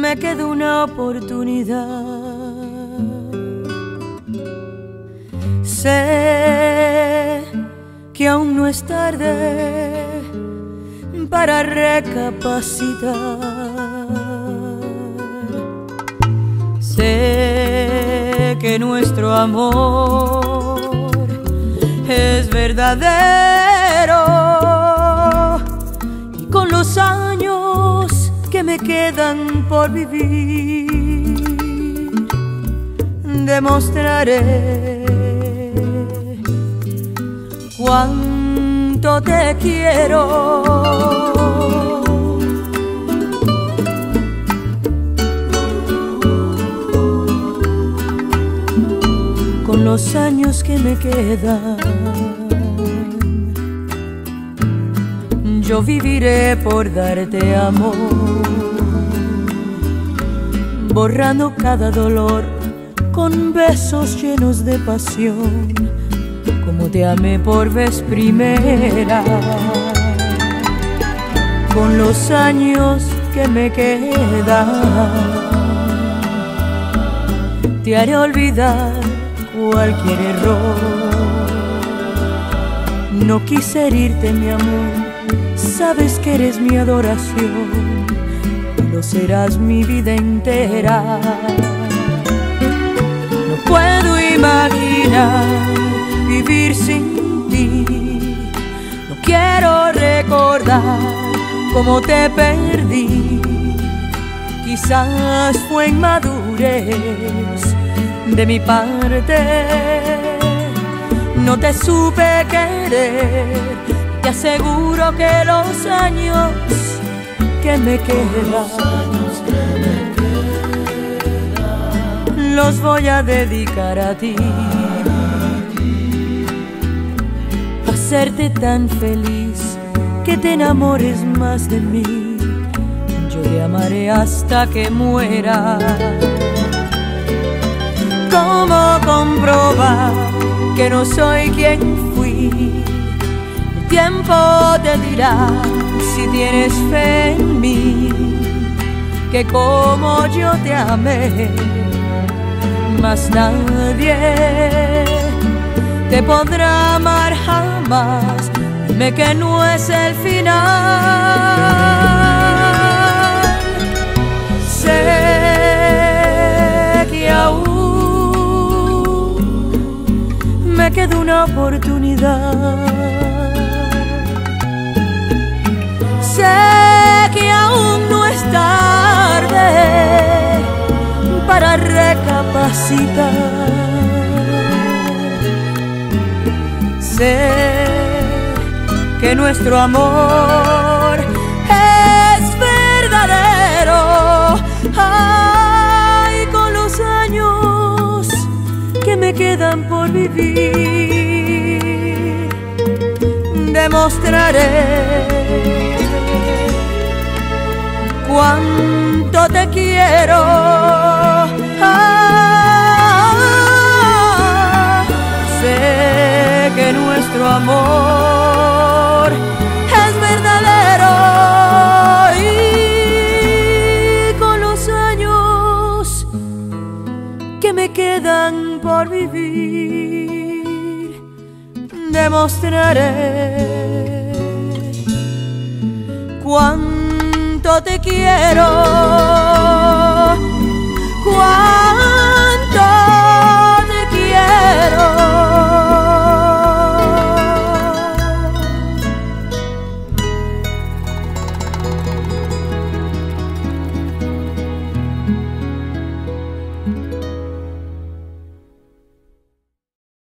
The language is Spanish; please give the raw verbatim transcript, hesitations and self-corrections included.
me queda una oportunidad. Sé que aún no es tarde para recapacitar. Sé que nuestro amor es verdadero y con los años que me quedan por vivir demostraré cuánto te quiero. Con los años que me quedan, yo viviré por darte amor, borrando cada dolor con besos llenos de pasión, como te amé por vez primera. Con los años que me quedan, te haré olvidar cualquier error. No quise herirte, mi amor, sabes que eres mi adoración y lo serás mi vida entera. No puedo imaginar vivir sin ti, no quiero recordar cómo te perdí. Quizás fue inmadurez de mi parte, no te supe querer. Te aseguro que los años que me quedan los voy a dedicar a ti, a hacerte tan feliz que te enamores más de mí. Yo te amaré hasta que muera. ¿Cómo comprobar que no soy quien fui? El tiempo te dirá si tienes fe en mí, que como yo te amé, más nadie te podrá amar jamás. Dime que no es el final. Sé que aún me queda una oportunidad. Sé que aún no es tarde para recapacitar. Sé que nuestro amor es verdadero. Ay, con los años que me quedan por vivir demostraré cuánto te quiero. Ah, sé que nuestro amor es verdadero y con los años que me quedan por vivir demostraré cuánto te quiero. Cuánto